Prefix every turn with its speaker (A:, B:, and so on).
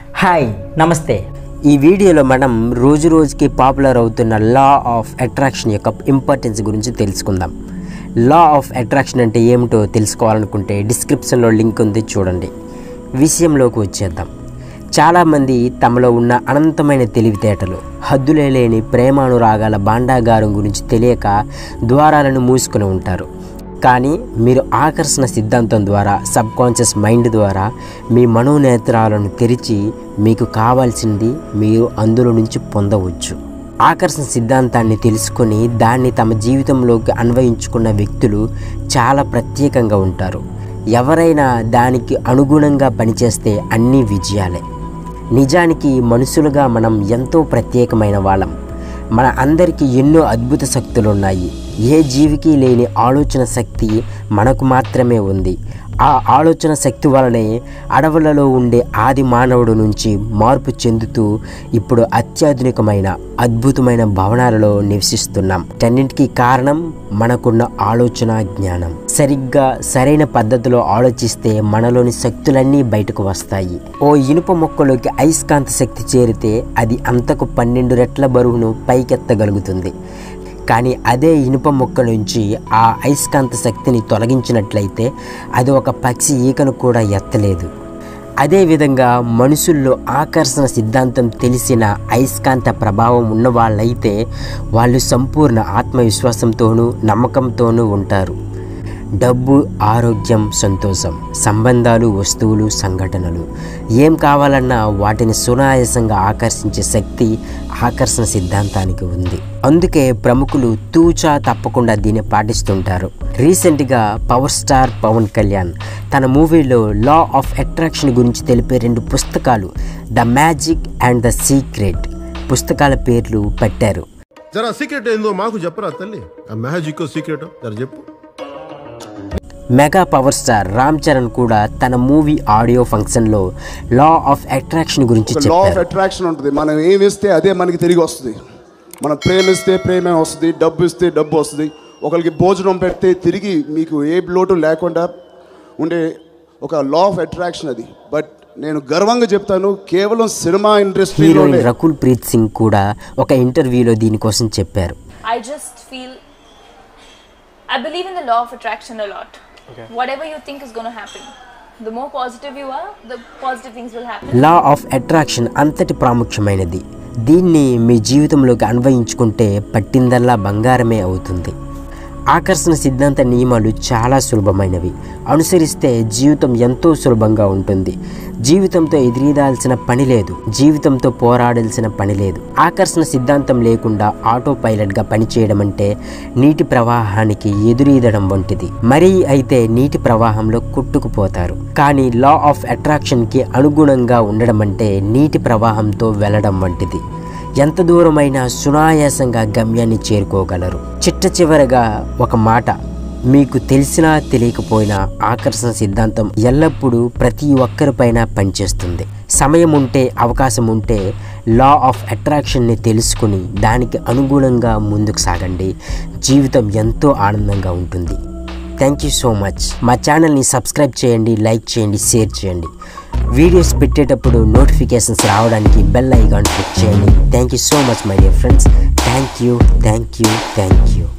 A: Hi నమస్తే. ఈ వీడియోలో మనం రోజు రోజుకి పాపులర్ అవుతున్న లా ఆఫ్ అట్రాక్షన్ యొక్క ఇంపార్టెన్స్ గురించి తెలుసుకుందాం. లా ఆఫ్ అట్రాక్షన్ అంటే ఏమిటో తెలుసుకోవాలనుకుంటే డిస్క్రిప్షన్లో లింక్ ఉంది, చూడండి. విషయంలోకి వచ్చేద్దాం. చాలామంది తమలో ఉన్న అనంతమైన తెలివితేటలు, హద్దులే లేని ప్రేమానురాగాల భాండాగారం గురించి తెలియక ద్వారాలను మూసుకుని ఉంటారు. కానీ మీరు ఆకర్షణ సిద్ధాంతం ద్వారా, సబ్కాన్షియస్ మైండ్ ద్వారా మీ మనోనేత్రాలను తెరిచి మీకు కావాల్సింది మీరు అందులో నుంచి పొందవచ్చు. ఆకర్షణ సిద్ధాంతాన్ని తెలుసుకొని దాన్ని తమ జీవితంలోకి అన్వయించుకున్న వ్యక్తులు చాలా ప్రత్యేకంగా ఉంటారు. ఎవరైనా దానికి అనుగుణంగా పనిచేస్తే అన్నీ విజయాలే. నిజానికి మనుషులుగా మనం ఎంతో ప్రత్యేకమైన వాళ్ళం. మన అందరికీ ఎన్నో అద్భుత శక్తులు ఉన్నాయి. ఏ జీవికి లేని ఆలోచన శక్తి మనకు మాత్రమే ఉంది. ఆ ఆలోచన శక్తి వలనే అడవులలో ఉండే ఆది మానవుడు నుంచి మార్పు చెందుతూ ఇప్పుడు అత్యాధునికమైన అద్భుతమైన భవనాలలో నివసిస్తున్నాం. వీటన్నిటికీ కారణం మనకున్న ఆలోచన జ్ఞానం. సరిగ్గా సరైన పద్ధతిలో ఆలోచిస్తే మనలోని శక్తులన్నీ బయటకు వస్తాయి. ఓ ఇనుప మొక్కలోకి అయస్కాంత శక్తి చేరితే అది అంతకు 12 రెట్ల బరువును పైకెత్తగలుగుతుంది. కానీ అదే ఇనుప మొక్క నుంచి ఆ అయస్కాంత శక్తిని తొలగించినట్లయితే అది ఒక పక్షి ఈకను కూడా ఎత్తలేదు. అదేవిధంగా మనుషుల్లో ఆకర్షణ సిద్ధాంతం తెలిసిన అయస్కాంత ప్రభావం ఉన్న వాళ్ళైతే వాళ్ళు సంపూర్ణ ఆత్మవిశ్వాసంతోనూ నమ్మకంతోనూ ఉంటారు. డబ్బు, ఆరోగ్యం, సంతోషం, సంబంధాలు, వస్తువులు, సంఘటనలు ఏం కావాలన్నా వాటిని సునాయాసంగా ఆకర్షించే శక్తి ఆకర్షణ సిద్ధాంతానికి ఉంది. అందుకే ప్రముఖులు తూచా తప్పకుండా దీన్ని పాటిస్తుంటారు. రీసెంట్గా పవర్ స్టార్ పవన్ కళ్యాణ్ తన మూవీలో లా ఆఫ్ అట్రాక్షన్ గురించి తెలిపే 2 పుస్తకాలు, the magic and the secret పుస్తకాల పేర్లు పెట్టారు.
B: జరా సీక్రెట్ ఏందో మాకు చెప్పరా తల్లి, ఆ మ్యాజిక్ సీక్రెట్ జర చెప్పు.
A: Mega power star Ram Charan కూడా తన మూవీ ఆడియో ఫంక్షన్లో లా ఆఫ్ అట్రాక్షన్ గురించి చెప్పారు.
C: లా ఆఫ్ అట్రాక్షన్ ఉంటుంది. మనం ఏమి ఇస్తే అదే మనకి తిరిగి వస్తుంది. మనం ప్రేమిస్తే ప్రేమే వస్తుంది, డబ్బు ఇస్తే డబ్బు వస్తుంది. ఒకరికి భోజనం పెడితే తిరిగి మీకు ఏ లోటు లేకుండా ఉండే ఒక లా ఆఫ్ అట్రాక్షన్ అది. బట్ నేను గర్వంగా చెప్తాను, కేవలం సినిమా ఇండస్ట్రీలో
A: రకుల్ ప్రీత్ సింగ్ కూడా ఒక ఇంటర్వ్యూలో దీనికోసం చెప్పారు.
D: I believe in the law of attraction a lot. Okay. Whatever you think is going to happen, the more positive you are, the positive things will happen.
A: Law of attraction అంతటి ప్రాముఖ్యమైనది. దీన్ని మీ జీవితంలోకి అన్వయించుకుంటే పట్టిందల్లా బంగారమే అవుతుంది. ఆకర్షణ సిద్ధాంత నియమాలు చాలా సులభమైనవి. అనుసరిస్తే జీవితం ఎంతో సులభంగా ఉంటుంది. జీవితంతో ఎదురీదాల్సిన పని లేదు, జీవితంతో పోరాడాల్సిన పని లేదు. ఆకర్షణ సిద్ధాంతం లేకుండా ఆటో పైలట్గా పనిచేయడం అంటే నీటి ప్రవాహానికి ఎదురీదడం వంటిది. మరీ అయితే నీటి ప్రవాహంలో కొట్టుకుపోతారు. కానీ లా ఆఫ్ అట్రాక్షన్కి అనుగుణంగా ఉండడం అంటే నీటి ప్రవాహంతో వెళ్ళడం వంటిది. ఎంత దూరమైనా సునాయాసంగా గమ్యాన్ని చేరుకోగలరు. చిట్ట చివరగా ఒక మాట, మీకు తెలిసినా తెలియకపోయినా ఆకర్షణ సిద్ధాంతం ఎల్లప్పుడూ ప్రతి ఒక్కరిపైన పనిచేస్తుంది. సమయం ఉంటే, అవకాశం ఉంటే లా ఆఫ్ అట్రాక్షన్ని తెలుసుకుని దానికి అనుగుణంగా ముందుకు సాగండి. జీవితం ఎంతో ఆనందంగా ఉంటుంది. Thank you so much. మా ఛానల్ని సబ్స్క్రైబ్ చేయండి, లైక్ చేయండి, షేర్ చేయండి. వీడియోస్ పెట్టేటప్పుడు నోటిఫికేషన్స్ రావడానికి బెల్ ఐకాన్ క్లిక్ చేయండి. Thank you so much my dear friends. Thank you.